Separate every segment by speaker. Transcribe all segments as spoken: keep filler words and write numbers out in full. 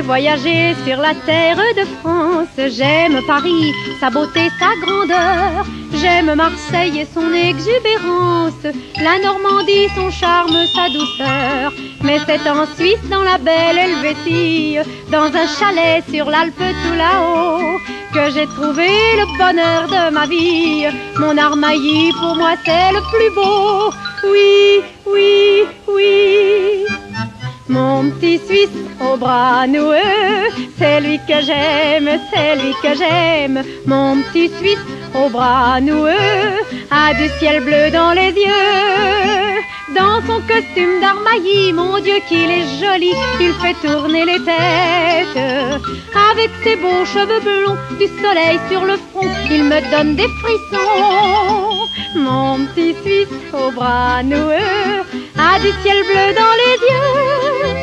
Speaker 1: voyager sur la terre de France. J'aime Paris, sa beauté, sa grandeur. J'aime Marseille et son exubérance. La Normandie, son charme, sa douceur. Mais c'est en Suisse, dans la belle Helvétie, dans un chalet sur l'Alpe tout là-haut, que j'ai trouvé le bonheur de ma vie. Mon Armailly, pour moi, c'est le plus beau. Oui, oui, oui. Mon petit Suisse au bras noueux, c'est lui que j'aime, c'est lui que j'aime. Mon petit Suisse au bras noueux a du ciel bleu dans les yeux. Dans son costume d'Armailly, mon Dieu qu'il est joli, il fait tourner les têtes. Avec ses beaux cheveux blonds, du soleil sur le front, il me donne des frissons. Mon petit Suisse au bras noueux a du ciel bleu dans les yeux.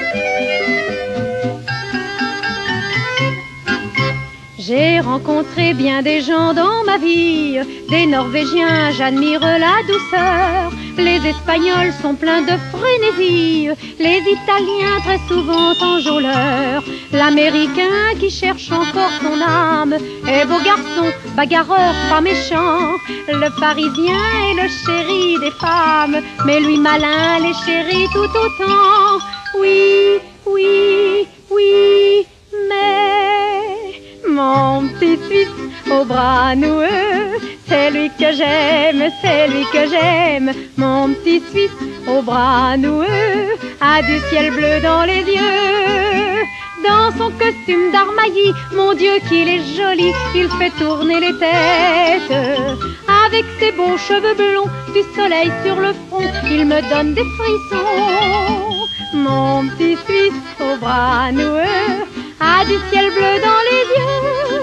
Speaker 1: J'ai rencontré bien des gens dans ma vie, des Norvégiens, j'admire la douceur. Les Espagnols sont pleins de frénésie, les Italiens très souvent enjôleurs. L'Américain qui cherche encore son âme est beau garçon, bagarreur, pas méchant. Le Parisien est le chéri des femmes, mais lui malin les chérit tout autant. Oui, oui, oui, mais mon petit Suisse au bras noueux, c'est lui que j'aime, c'est lui que j'aime. Mon petit Suisse au bras noueux a du ciel bleu dans les yeux. Dans son costume d'Armailly, mon Dieu qu'il est joli, il fait tourner les têtes. Avec ses beaux cheveux blonds, du soleil sur le front, il me donne des frissons. Mon petit Suisse au bras noueux a du ciel bleu dans les yeux.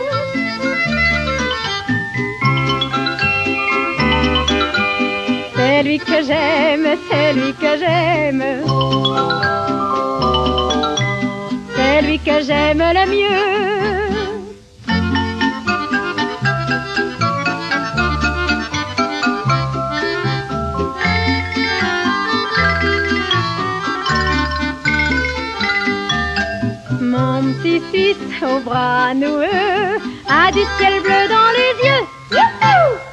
Speaker 1: C'est lui que j'aime, c'est lui que j'aime. C'est lui que j'aime le mieux. Mon petit Suisse au bras noueux a du ciel bleu dans les yeux. Youhou!